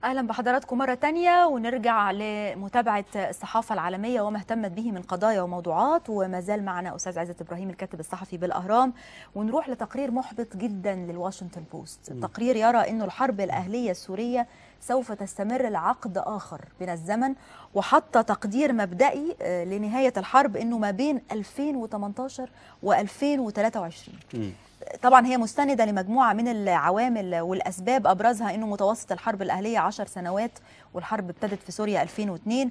أهلا بحضراتكم مرة تانية، ونرجع لمتابعة الصحافة العالمية وما اهتمت به من قضايا وموضوعات. وما زال معنا أستاذ عزت إبراهيم الكاتب الصحفي بالأهرام، ونروح لتقرير محبط جدا للواشنطن بوست. التقرير يرى أن الحرب الأهلية السورية سوف تستمر لعقد آخر من الزمن، وحتى تقدير مبدئي لنهاية الحرب أنه ما بين 2018 و2023. طبعا هي مستندة لمجموعة من العوامل والأسباب، أبرزها أنه متوسط الحرب الأهلية 10 سنوات، والحرب ابتدت في سوريا 2002.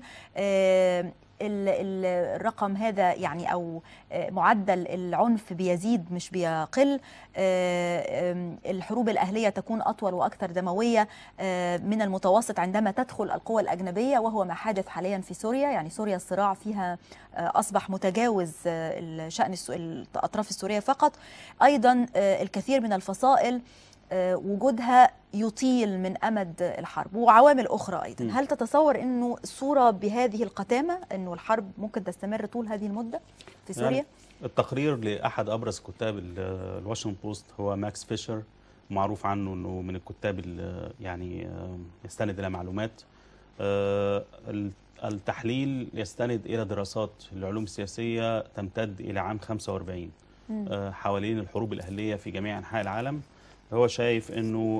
الرقم هذا يعني أو معدل العنف بيزيد مش بيقل. الحروب الأهلية تكون أطول وأكثر دموية من المتوسط عندما تدخل القوى الأجنبية، وهو ما حادث حاليا في سوريا. يعني سوريا الصراع فيها أصبح متجاوز شأن الأطراف السورية فقط. أيضا الكثير من الفصائل وجودها يطيل من أمد الحرب، وعوامل أخرى أيضا. هل تتصور أنه الصورة بهذه القتامة أنه الحرب ممكن تستمر طول هذه المدة في سوريا؟ يعني التقرير لأحد أبرز كتاب الواشنطن بوست هو ماكس فيشر، معروف عنه أنه من الكتاب اللي يعني يستند إلى معلومات. التحليل يستند إلى دراسات العلوم السياسية تمتد إلى عام 45 حوالين الحروب الأهلية في جميع أنحاء العالم. هو شايف أنه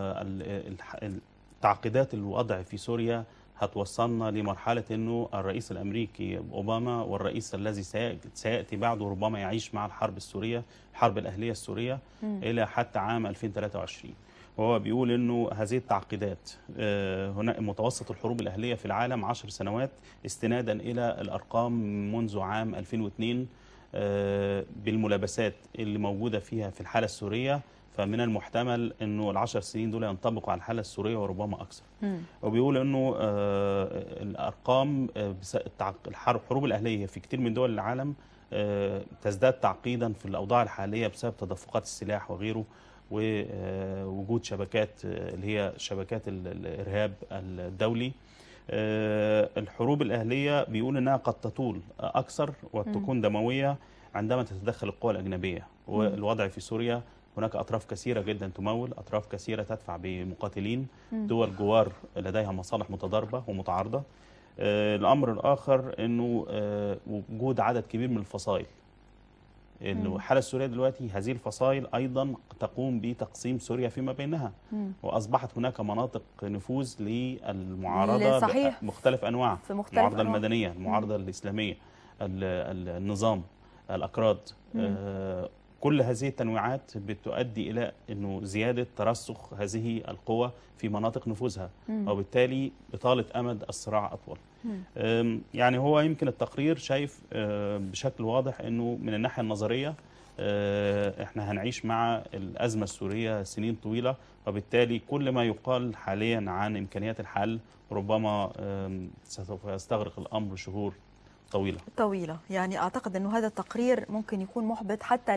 تعقيدات الوضع في سوريا هتوصلنا لمرحلة أنه الرئيس الأمريكي أوباما والرئيس الذي سيأتي بعده ربما يعيش مع الحرب السورية، الحرب الأهلية السورية إلى حتى عام 2023. وهو بيقول أنه هذه التعقيدات هنا متوسط الحروب الأهلية في العالم 10 سنوات، استنادا إلى الأرقام منذ عام 2002 بالملابسات اللي موجودة فيها في الحالة السورية. فمن المحتمل أنه ال10 سنين دول ينطبقوا على الحالة السورية وربما أكثر. وبيقول أنه الأرقام الحروب الأهلية في كثير من دول العالم تزداد تعقيدا في الأوضاع الحالية بسبب تدفقات السلاح وغيره، ووجود شبكات اللي هي شبكات الإرهاب الدولي. الحروب الأهلية بيقول أنها قد تطول أكثر وتكون دموية عندما تتدخل القوى الأجنبية. والوضع في سوريا هناك أطراف كثيرة جدا تمول، أطراف كثيرة تدفع بمقاتلين، دول جوار لديها مصالح متضاربة ومتعارضة. الأمر الآخر أنه وجود عدد كبير من الفصائل. الحالة السورية دلوقتي هذه الفصائل أيضا تقوم بتقسيم سوريا فيما بينها، وأصبحت هناك مناطق نفوذ للمعارضة بمختلف أنواع، المعارضة المدنية، المعارضة الإسلامية، النظام، الأكراد. كل هذه التنويعات بتؤدي إلى أنه زيادة ترسخ هذه القوى في مناطق نفوذها، وبالتالي إطالة أمد الصراع أطول. يعني هو يمكن التقرير شايف بشكل واضح أنه من الناحية النظرية إحنا هنعيش مع الأزمة السورية سنين طويلة، وبالتالي كل ما يقال حاليا عن إمكانيات الحل ربما سوف يستغرق الأمر شهور طويلة. يعني أعتقد أنه هذا التقرير ممكن يكون محبط حتى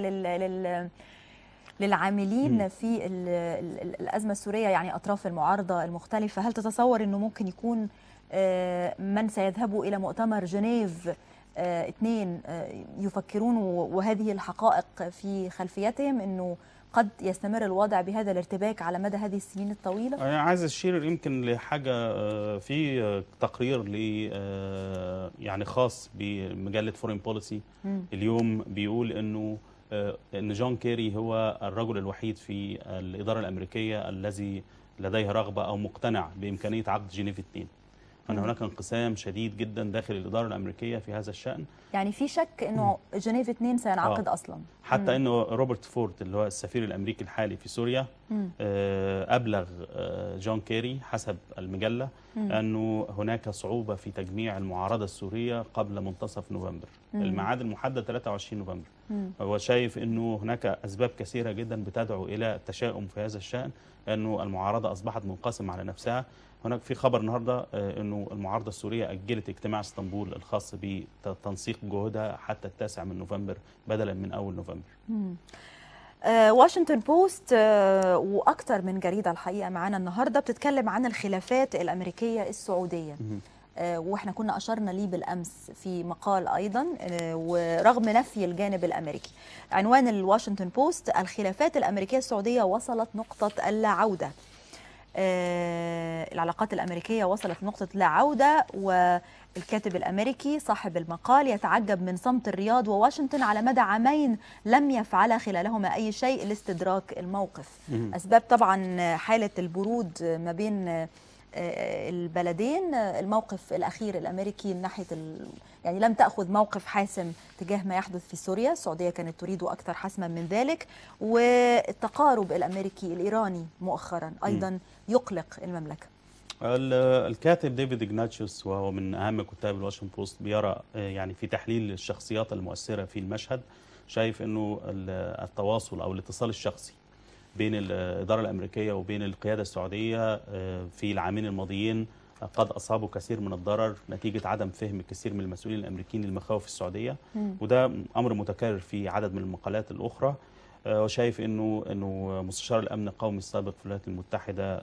للعاملين في الأزمة السورية، يعني أطراف المعارضة المختلفة. هل تتصور أنه ممكن يكون من سيذهبوا إلى مؤتمر جنيف 2 يفكرون وهذه الحقائق في خلفيتهم أنه قد يستمر الوضع بهذا الارتباك على مدى هذه السنين الطويلة؟ أنا عايز أشير يمكن لحاجة في تقرير يعني خاص بمجلة فورين بوليسي اليوم، بيقول إن جون كيري هو الرجل الوحيد في الإدارة الأمريكية الذي لديه رغبة أو مقتنع بإمكانية عقد جنيف 2. أن هناك انقسام شديد جدا داخل الإدارة الأمريكية في هذا الشأن. يعني في شك أنه جنيف 2 سينعقد أصلا، حتى أنه روبرت فورد اللي هو السفير الأمريكي الحالي في سوريا أبلغ جون كيري حسب المجلة أنه هناك صعوبة في تجميع المعارضة السورية قبل منتصف نوفمبر. الميعاد المحدد 23 نوفمبر. هو شايف أنه هناك أسباب كثيرة جدا بتدعو إلى التشاؤم في هذا الشأن، أنه المعارضة أصبحت منقسمة على نفسها. هناك في خبر النهارده أنه المعارضة السورية أجلت اجتماع اسطنبول الخاص بتنسيق جهودها حتى 9 من نوفمبر بدلا من أول نوفمبر. واشنطن بوست وأكثر من جريدة الحقيقة معانا النهارده بتتكلم عن الخلافات الأمريكية السعودية، واحنا كنا أشرنا ليه بالأمس في مقال أيضا، ورغم نفي الجانب الأمريكي. عنوان الواشنطن بوست: الخلافات الأمريكية السعودية وصلت نقطة اللا عودة. العلاقات الأمريكية وصلت لنقطة لا عودة، والكاتب الأمريكي صاحب المقال يتعجب من صمت الرياض وواشنطن على مدى عامين لم يفعل خلالهما أي شيء لاستدراك الموقف. أسباب طبعا حالة البرود ما بين البلدين الموقف الأخير الأمريكي من ناحية يعني لم تأخذ موقف حاسم تجاه ما يحدث في سوريا، السعودية كانت تريد أكثر حسما من ذلك، والتقارب الأمريكي الإيراني مؤخرا أيضا يقلق المملكة. الكاتب ديفيد إغناتيوس وهو من أهم كتاب الواشنطن بوست بيرى يعني في تحليل الشخصيات المؤثرة في المشهد، شايف أنه التواصل أو الاتصال الشخصي بين الإدارة الأمريكية وبين القيادة السعودية في العامين الماضيين قد أصابوا كثير من الضرر نتيجة عدم فهم كثير من المسؤولين الأمريكيين للمخاوف السعودية، وده أمر متكرر في عدد من المقالات الأخرى. وشايف إنه مستشار الأمن القومي السابق في الولايات المتحدة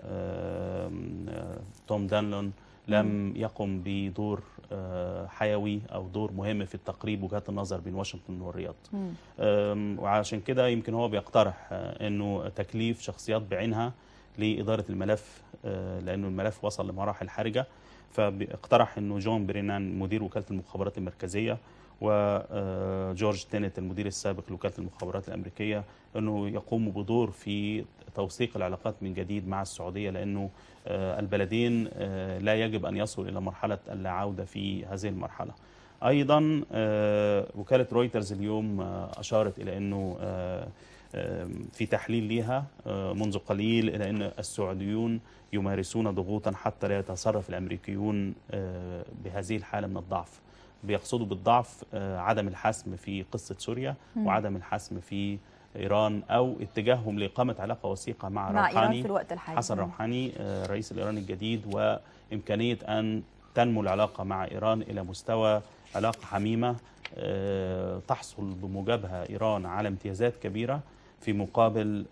توم دانلون لم يقم بدور حيوي أو دور مهم في التقريب وجهات النظر بين واشنطن والرياض. وعشان كده يمكن هو بيقترح أنه تكليف شخصيات بعينها لإدارة الملف، لأنه الملف وصل لمراحل حرجة، فاقترح أنه جون برينان مدير وكالة المخابرات المركزية وجورج تينت المدير السابق لوكالة المخابرات الأمريكية أنه يقوموا بدور في توثيق العلاقات من جديد مع السعودية، لأنه البلدين لا يجب أن يصلوا إلى مرحلة اللا عودة في هذه المرحلة. أيضا وكالة رويترز اليوم أشارت إلى أنه في تحليل لها منذ قليل إلى أن السعوديون يمارسون ضغوطا حتى لا يتصرف الأمريكيون بهذه الحالة من الضعف. بيقصدوا بالضعف عدم الحسم في قصة سوريا وعدم الحسم في إيران، أو اتجاههم لإقامة علاقة وثيقة مع روحاني في الوقت الحالي. حسن روحاني الرئيس الإيراني الجديد، وإمكانية أن تنمو العلاقة مع إيران إلى مستوى علاقة حميمة تحصل بموجبها إيران على امتيازات كبيرة في مقابل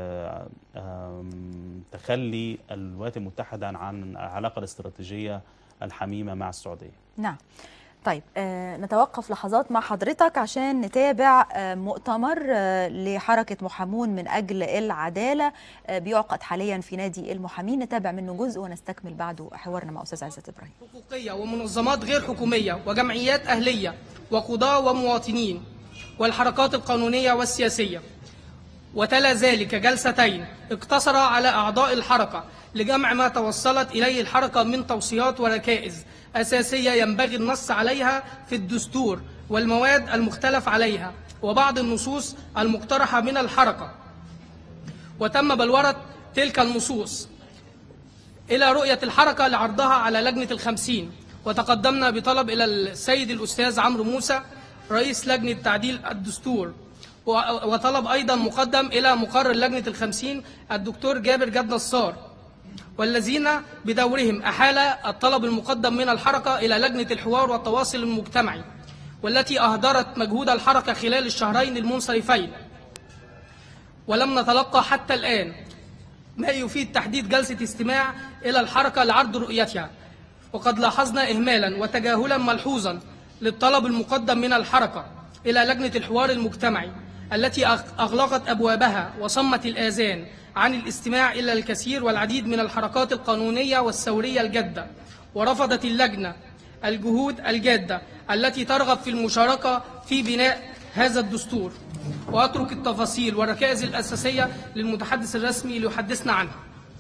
تخلي الولايات المتحدة عن العلاقة الاستراتيجية الحميمة مع السعودية. نعم. طيب نتوقف لحظات مع حضرتك عشان نتابع مؤتمر لحركة محامون من أجل العدالة بيعقد حاليا في نادي المحامين، نتابع منه جزء ونستكمل بعده حوارنا مع أستاذ عزت إبراهيم. حقوقية ومنظمات غير حكومية وجمعيات أهلية وقضاة ومواطنين والحركات القانونية والسياسية. وتلا ذلك جلستين اقتصر على أعضاء الحركة لجمع ما توصلت إليه الحركة من توصيات وركائز أساسية ينبغي النص عليها في الدستور والمواد المختلف عليها وبعض النصوص المقترحة من الحركة. وتم بلورة تلك النصوص إلى رؤية الحركة لعرضها على لجنة ال50، وتقدمنا بطلب إلى السيد الأستاذ عمرو موسى رئيس لجنة تعديل الدستور، وطلب أيضا مقدم إلى مقرر لجنة ال50 الدكتور جابر جد نصار، والذين بدورهم أحال الطلب المقدم من الحركة إلى لجنة الحوار والتواصل المجتمعي، والتي أهدرت مجهود الحركة خلال الشهرين المنصرفين، ولم نتلقى حتى الآن ما يفيد تحديد جلسة استماع إلى الحركة لعرض رؤيتها. وقد لاحظنا إهمالا وتجاهلا ملحوظا للطلب المقدم من الحركة إلى لجنة الحوار المجتمعي التي أغلقت أبوابها وصمت الآذان عن الاستماع إلى الكثير والعديد من الحركات القانونية والثورية الجادة. ورفضت اللجنة الجهود الجادة التي ترغب في المشاركة في بناء هذا الدستور. وأترك التفاصيل والركائز الأساسية للمتحدث الرسمي ليحدثنا عنها.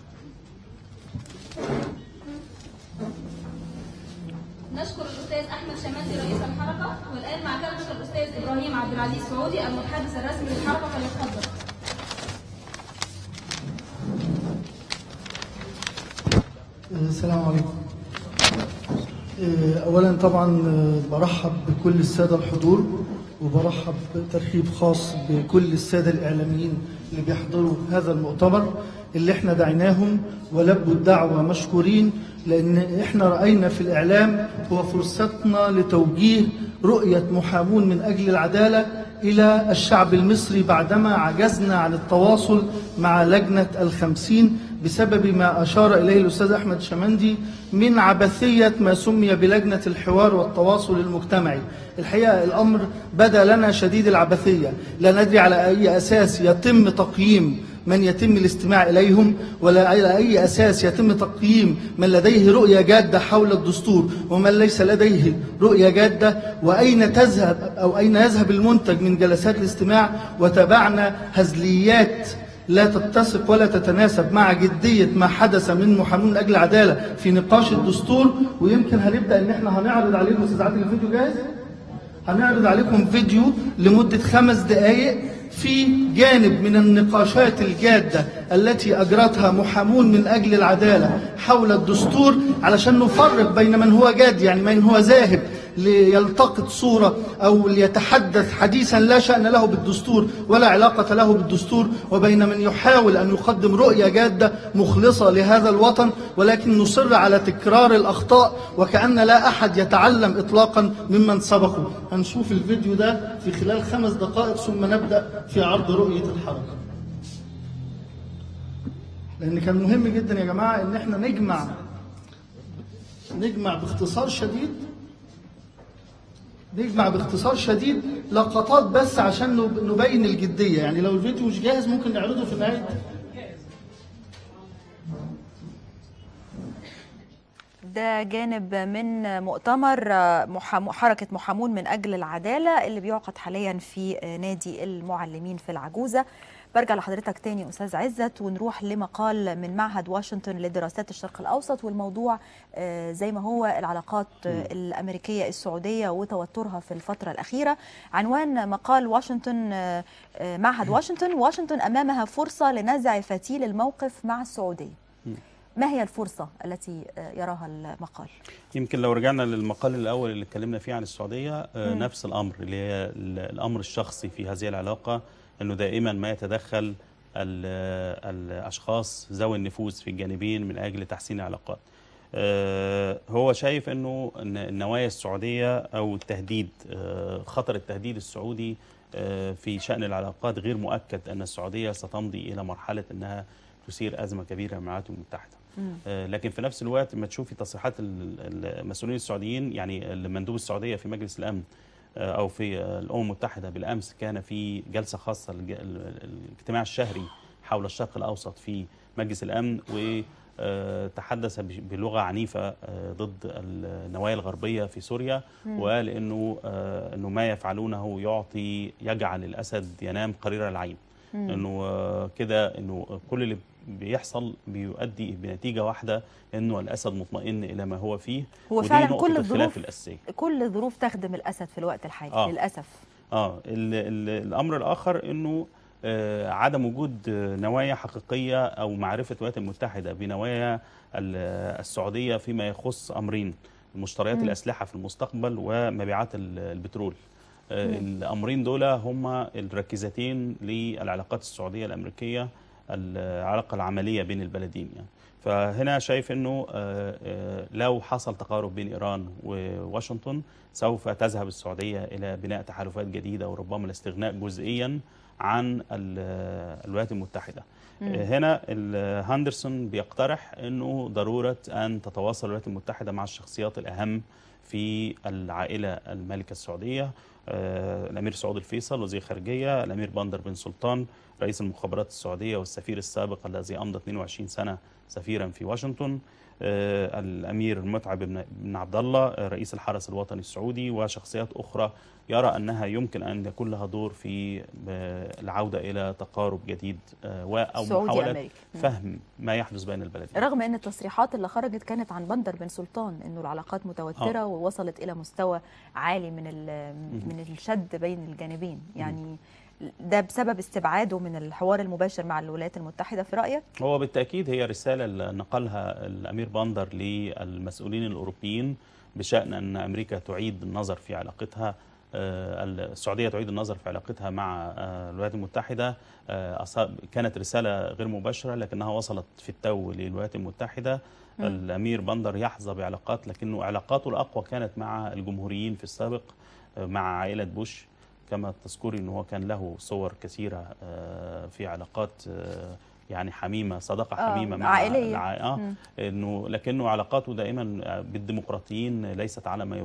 نشكر الأستاذ أحمد شماتي رئيس الحركة، والآن مع كلمة الأستاذ إبراهيم عبد العزيز سعودي المتحدث الرسمي للحركة، فليتفضل. السلام عليكم. أولا طبعا برحب بكل السادة الحضور، وبرحب ترحيب خاص بكل السادة الإعلاميين اللي بيحضروا هذا المؤتمر اللي احنا دعيناهم ولبوا الدعوة مشكورين، لأن احنا رأينا في الإعلام هو فرصتنا لتوجيه رؤية محامون من أجل العدالة إلى الشعب المصري بعدما عجزنا عن التواصل مع لجنة ال50 بسبب ما أشار إليه الأستاذ أحمد شمندي من عبثية ما سمي بلجنة الحوار والتواصل المجتمعي. الحقيقة الأمر بدا لنا شديد العبثية، لا ندري على أي أساس يتم تقييم من يتم الاستماع إليهم، ولا على أي أساس يتم تقييم من لديه رؤية جادة حول الدستور ومن ليس لديه رؤية جادة، وأين تذهب أو أين يذهب المنتج من جلسات الاستماع. وتابعنا هزليات لا تتسق ولا تتناسب مع جدية ما حدث من محامون من أجل العدالة في نقاش الدستور. ويمكن هنبدأ إن احنا هنعرض عليكم، أستاذ عادل الفيديو جاهز؟ هنعرض عليكم فيديو لمدة 5 دقائق في جانب من النقاشات الجادة التي أجرتها محامون من أجل العدالة حول الدستور، علشان نفرق بين من هو جاد، يعني من هو ذاهب ليلتقط صورة أو ليتحدث حديثا لا شأن له بالدستور ولا علاقة له بالدستور، وبين من يحاول أن يقدم رؤية جادة مخلصة لهذا الوطن، ولكن نصر على تكرار الأخطاء وكأن لا أحد يتعلم إطلاقا ممن سبقه. هنشوف الفيديو ده في خلال 5 دقائق ثم نبدأ في عرض رؤية الحركة، لأن كان مهم جدا يا جماعة إن احنا نجمع باختصار شديد لقطات بس عشان نبين الجدية. يعني لو الفيديو مش جاهز ممكن نعرضه في نهاية. ده جانب من مؤتمر حركة محامون من أجل العدالة اللي بيعقد حاليا في نادي المعلمين في العجوزة. برجع لحضرتك تاني أستاذ عزت ونروح لمقال من معهد واشنطن لدراسات الشرق الأوسط، والموضوع زي ما هو العلاقات الأمريكية السعودية وتوترها في الفترة الأخيرة. عنوان مقال معهد واشنطن أمامها فرصة لنزع فتيل الموقف مع السعودية. ما هي الفرصة التي يراها المقال؟ يمكن لو رجعنا للمقال الأول اللي اتكلمنا فيه عن السعودية، نفس الأمر اللي هي الأمر الشخصي في هذه العلاقة، أنه دائما ما يتدخل الأشخاص ذوي النفوذ في الجانبين من أجل تحسين العلاقات. هو شايف أنه النوايا السعودية أو التهديد، خطر التهديد السعودي في شأن العلاقات غير مؤكد أن السعودية ستمضي إلى مرحلة أنها تثير أزمة كبيرة مع الولايات المتحدة. لكن في نفس الوقت ما تشوفي تصريحات المسؤولين السعوديين، يعني مندوب السعودية في مجلس الأمن أو في الأمم المتحدة بالأمس كان في جلسة خاصة الاجتماع الشهري حول الشرق الأوسط في مجلس الأمن، وتحدث بلغة عنيفة ضد النوايا الغربية في سوريا، وقال إنه ما يفعلونه يجعل الأسد ينام قرير العين، إنه كده إنه كل اللي بيحصل بيؤدي بنتيجة واحدة، إنه الأسد مطمئن إلى ما هو فيه. هو فعلا كل الظروف تخدم الأسد في الوقت الحالي للأسف. الأمر الآخر إنه عدم وجود نوايا حقيقية أو معرفة الولايات المتحدة بنوايا السعودية فيما يخص أمرين: مشتريات الأسلحة في المستقبل ومبيعات البترول. الأمرين دول هما الركيزتين للعلاقات السعودية الأمريكية، العلاقة العملية بين البلدين يعني. فهنا شايف أنه لو حصل تقارب بين إيران وواشنطن سوف تذهب السعودية إلى بناء تحالفات جديدة وربما الاستغناء جزئيا عن الولايات المتحدة. هنا هاندرسون بيقترح أنه ضرورة أن تتواصل الولايات المتحدة مع الشخصيات الأهم في العائلة المالكة السعودية: الأمير سعود الفيصل وزير خارجية، الأمير بندر بن سلطان رئيس المخابرات السعودية والسفير السابق الذي أمضى 22 سنة سفيرا في واشنطن، الأمير متعب بن عبد الله رئيس الحرس الوطني السعودي، وشخصيات أخرى يرى أنها يمكن أن يكون لها دور في العودة إلى تقارب جديد أو محاولة فهم ما يحدث بين البلدين، رغم أن التصريحات اللي خرجت كانت عن بندر بن سلطان أنه العلاقات متوترة ووصلت إلى مستوى عالي من الشد بين الجانبين. يعني ده بسبب استبعاده من الحوار المباشر مع الولايات المتحدة في رأيك؟ هو بالتأكيد هي رسالة نقلها الأمير بندر للمسؤولين الأوروبيين بشأن أن أمريكا تعيد النظر في علاقتها، السعودية تعيد النظر في علاقتها مع الولايات المتحدة. كانت رسالة غير مباشرة لكنها وصلت في التو للولايات المتحدة. الأمير بندر يحظى بعلاقات، لكنه علاقاته الأقوى كانت مع الجمهوريين في السابق، مع عائلة بوش. كما تذكري أنه هو كان له صور كثيرة في علاقات يعني حميمة، صداقة حميمة مع عائلية. لكنه علاقاته دائما بالديمقراطيين ليست على ما يرام.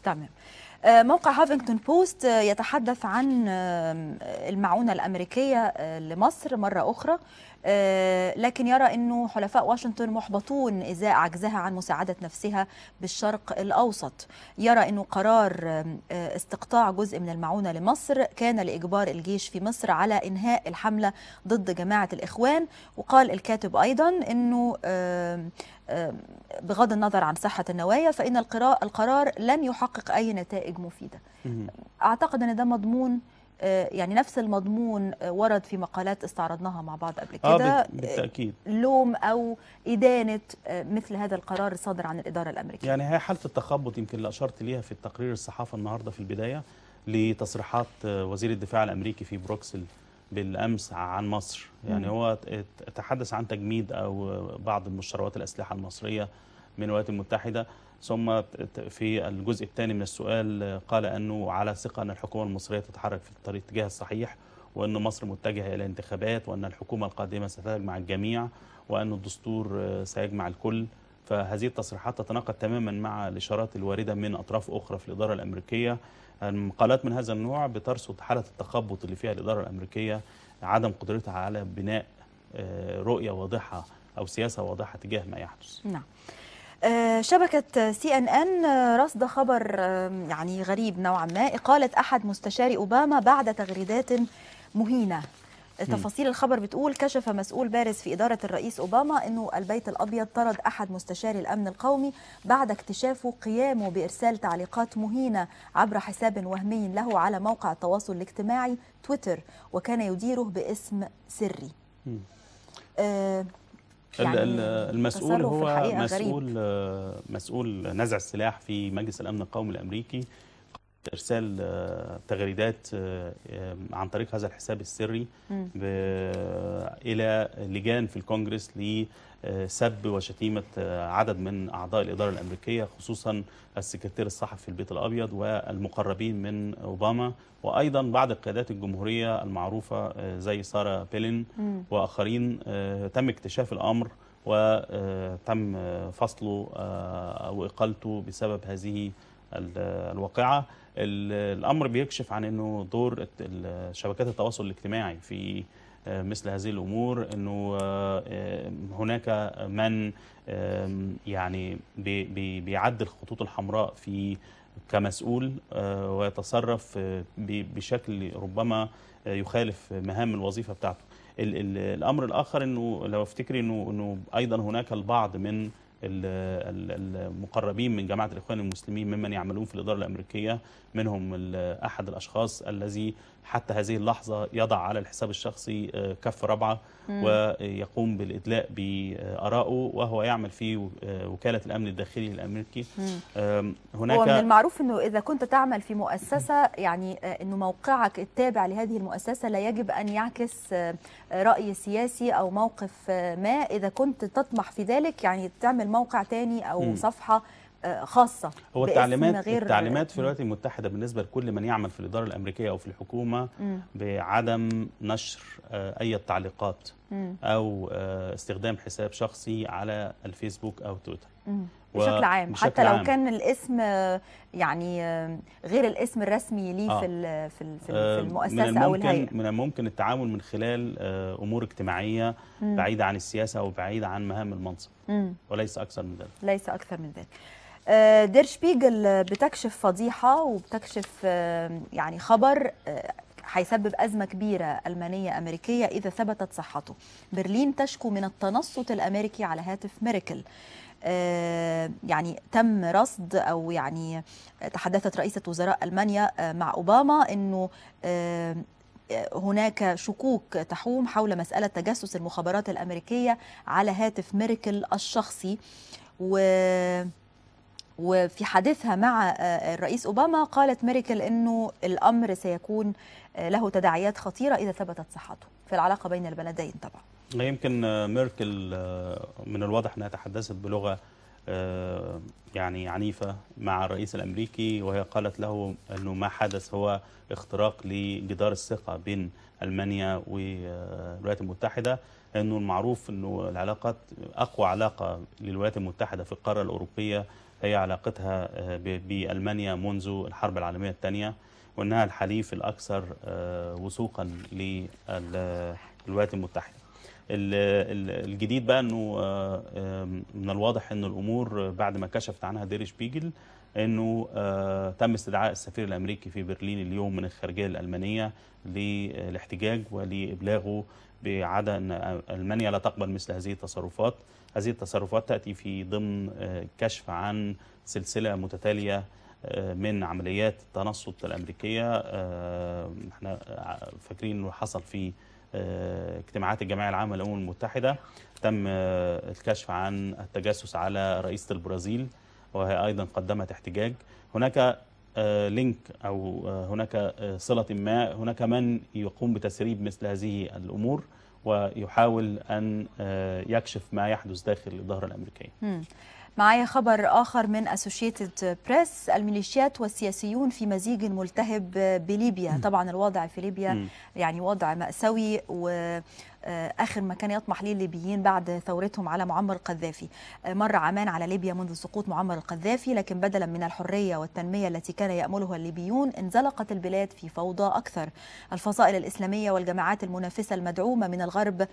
تمام. موقع هافينغتون بوست يتحدث عن المعونة الأمريكية لمصر مرة أخرى، لكن يرى أنه حلفاء واشنطن محبطون إزاء عجزها عن مساعدة نفسها بالشرق الأوسط. يرى أنه قرار استقطاع جزء من المعونة لمصر كان لإجبار الجيش في مصر على إنهاء الحملة ضد جماعة الإخوان. وقال الكاتب أيضا أنه بغض النظر عن صحة النوايا فإن القرار لن يحقق أي نتائج مفيدة. أعتقد أن ده مضمون، يعني نفس المضمون ورد في مقالات استعرضناها مع بعض قبل كده. بالتأكيد لوم أو إدانة مثل هذا القرار الصادر عن الإدارة الأمريكية. يعني هي حالة التخبط يمكن اللي أشرت ليها في التقرير الصحافة النهاردة في البداية لتصريحات وزير الدفاع الأمريكي في بروكسل بالأمس عن مصر. يعني هو تحدث عن تجميد أو بعض المشتريات الأسلحة المصرية من الولايات المتحدة، ثم في الجزء الثاني من السؤال قال أنه على ثقة أن الحكومة المصرية تتحرك في الاتجاه الصحيح، وأن مصر متجهة إلى انتخابات، وأن الحكومة القادمة ستجمع الجميع، وأن الدستور سيجمع الكل. فهذه التصريحات تتناقض تماما مع الإشارات الواردة من أطراف أخرى في الإدارة الأمريكية. المقالات من هذا النوع بترصد حالة التخبط اللي فيها الإدارة الأمريكية، عدم قدرتها على بناء رؤية واضحة أو سياسة واضحة تجاه ما يحدث. نعم. شبكة CNN رصد خبر يعني غريب نوعا ما. إقالة أحد مستشاري أوباما بعد تغريدات مهينة. تفاصيل الخبر بتقول: كشف مسؤول بارز في إدارة الرئيس أوباما أنه البيت الأبيض طرد أحد مستشاري الأمن القومي بعد اكتشافه قيامه بإرسال تعليقات مهينة عبر حساب وهمي له على موقع التواصل الاجتماعي تويتر، وكان يديره باسم سري. يعني المسؤول هو مسؤول نزع السلاح في مجلس الأمن القومي الأمريكي، إرسال تغريدات عن طريق هذا الحساب السري إلى لجان في الكونجرس لسب وشتيمة عدد من أعضاء الإدارة الأمريكية، خصوصا السكرتير الصحفي في البيت الأبيض والمقربين من أوباما، وأيضا بعض القيادات الجمهورية المعروفة زي سارة بيلين وآخرين. تم اكتشاف الأمر وتم فصله أو إقالته بسبب هذه الواقعة. الأمر بيكشف عن أنه دور شبكات التواصل الاجتماعي في مثل هذه الأمور، أنه هناك من يعني بيعدل الخطوط الحمراء في كمسؤول ويتصرف بشكل ربما يخالف مهام الوظيفة بتاعته. الأمر الآخر أنه لو افتكري أنه أيضا هناك البعض من المقربين من جماعة الإخوان المسلمين ممن يعملون في الإدارة الأمريكية، منهم أحد الأشخاص الذي حتى هذه اللحظة يضع على الحساب الشخصي كف ربعة ويقوم بالإدلاء بآرائه، وهو يعمل في وكالة الأمن الداخلي الأمريكي. هناك هو من المعروف أنه إذا كنت تعمل في مؤسسة، يعني أنه موقعك التابع لهذه المؤسسة لا يجب أن يعكس رأي سياسي أو موقف ما. إذا كنت تطمح في ذلك يعني تعمل موقع تاني أو صفحة خاصة. هو التعليمات في الولايات المتحدة بالنسبة لكل من يعمل في الإدارة الأمريكية أو في الحكومة بعدم نشر أي تعليقات أو استخدام حساب شخصي على الفيسبوك أو تويتر بشكل عام، حتى لو كان الاسم يعني غير الاسم الرسمي ليه في المؤسسة أو الهيئة. من الممكن التعامل من خلال أمور اجتماعية بعيدة عن السياسة أو بعيدة عن مهام المنصب، وليس أكثر من ذلك. ليس أكثر من ذلك. دير شبيجل بتكشف فضيحة وبتكشف يعني خبر هيسبب أزمة كبيرة ألمانية أمريكية إذا ثبتت صحته. برلين تشكو من التنصت الأمريكي على هاتف ميركل. يعني تم رصد أو يعني تحدثت رئيسة وزراء ألمانيا مع أوباما أنه هناك شكوك تحوم حول مسألة تجسس المخابرات الأمريكية على هاتف ميركل الشخصي. وفي حديثها مع الرئيس أوباما قالت ميركل أنه الأمر سيكون له تداعيات خطيرة إذا ثبتت صحته في العلاقة بين البلدين. طبعا يمكن ميركل من الواضح أنها تحدثت بلغة يعني عنيفة مع الرئيس الأمريكي، وهي قالت له أنه ما حدث هو اختراق لجدار الثقة بين ألمانيا والولايات المتحدة، أنه المعروف أنه العلاقات أقوى علاقة للولايات المتحدة في القارة الأوروبية هي علاقتها بألمانيا منذ الحرب العالمية الثانية، وأنها الحليف الأكثر وثوقا للولايات المتحدة. الجديد بقى أنه من الواضح أن الأمور بعد ما كشفت عنها دير شبيجل أنه تم استدعاء السفير الأمريكي في برلين اليوم من الخارجية الألمانية للاحتجاج ولإبلاغه بعدم أن ألمانيا لا تقبل مثل هذه التصرفات. هذه التصرفات تأتي في ضمن كشف عن سلسلة متتالية من عمليات التنصت الأمريكية. احنا فاكرين انه حصل في اجتماعات الجمعية العامة للأمم المتحدة تم الكشف عن التجسس على رئيسة البرازيل، وهي أيضا قدمت احتجاج. هناك لينك أو هناك صلة ما، هناك من يقوم بتسريب مثل هذه الأمور ويحاول أن يكشف ما يحدث داخل الإدارة الأمريكية. معايا خبر آخر من أسوشيتد بريس: الميليشيات والسياسيون في مزيج ملتهب بليبيا. طبعا الوضع في ليبيا يعني وضع مأساوي، وآخر ما كان يطمح ليه الليبيين بعد ثورتهم على معمر القذافي. مر عامان على ليبيا منذ سقوط معمر القذافي، لكن بدلا من الحرية والتنمية التي كان يأملها الليبيون انزلقت البلاد في فوضى أكثر. الفصائل الإسلامية والجماعات المنافسة المدعومة من الغرب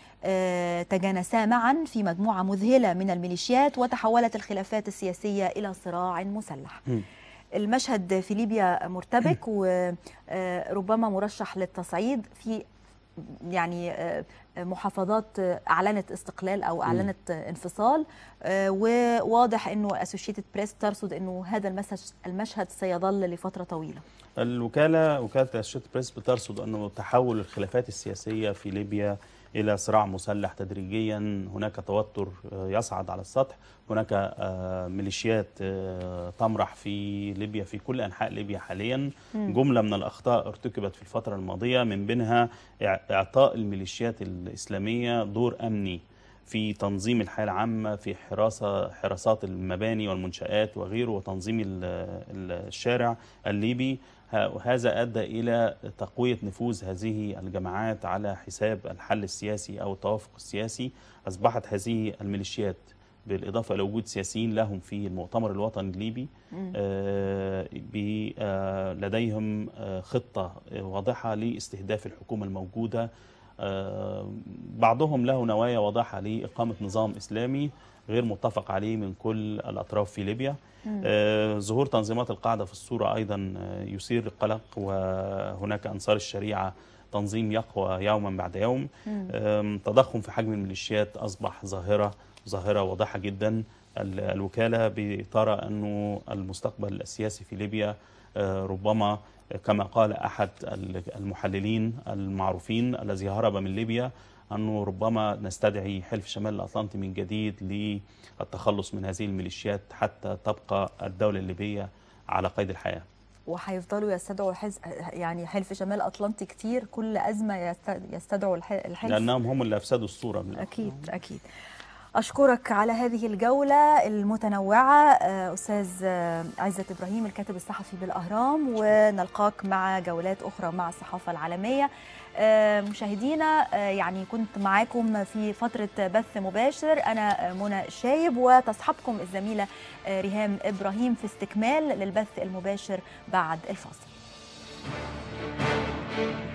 تجانسا معا في مجموعة مذهلة من الميليشيات، وتحولت الخلافات السياسية إلى صراع مسلح. المشهد في ليبيا مرتبك، وربما مرشح للتصعيد في يعني محافظات أعلنت استقلال أو أعلنت انفصال، وواضح أنه أسوشيتد بريس ترصد أنه هذا المشهد سيظل لفترة طويلة. وكالة أسوشيتد بريس بترصد أنه تحول الخلافات السياسية في ليبيا إلى صراع مسلح تدريجيا. هناك توتر يصعد على السطح، هناك ميليشيات تمرح في ليبيا في كل أنحاء ليبيا حاليا. جملة من الأخطاء ارتكبت في الفترة الماضية، من بينها إعطاء الميليشيات الإسلامية دور أمني في تنظيم الحياة العامة، في حراسات المباني والمنشآت وغيره، وتنظيم الشارع الليبي. وهذا أدى إلى تقوية نفوذ هذه الجماعات على حساب الحل السياسي أو التوافق السياسي. أصبحت هذه الميليشيات بالإضافة إلى وجود سياسيين لهم في المؤتمر الوطني الليبي لديهم خطة واضحة لاستهداف الحكومة الموجودة. بعضهم له نوايا واضحة لإقامة نظام إسلامي غير متفق عليه من كل الأطراف في ليبيا. ظهور تنظيمات القاعدة في الصورة أيضا يثير القلق، وهناك أنصار الشريعة تنظيم يقوى يوما بعد يوم. تضخم في حجم الميليشيات أصبح ظاهرة واضحة جدا. الوكالة بترى أنه المستقبل السياسي في ليبيا ربما كما قال أحد المحللين المعروفين الذي هرب من ليبيا أنه ربما نستدعي حلف شمال الأطلنطي من جديد للتخلص من هذه الميليشيات حتى تبقى الدولة الليبية على قيد الحياة. وهيفضلوا يستدعوا يعني حلف شمال الأطلنطي كتير، كل أزمة يستدعوا الحلف، لأنهم هم اللي أفسدوا الصورة من أكيد أكيد. أشكرك على هذه الجولة المتنوعة أستاذ عزت إبراهيم الكاتب الصحفي بالأهرام، ونلقاك مع جولات أخرى مع الصحافة العالمية. مشاهدينا يعني كنت معاكم في فترة بث مباشر أنا منى الشايب، وتصحبكم الزميلة ريهام إبراهيم في استكمال للبث المباشر بعد الفاصل.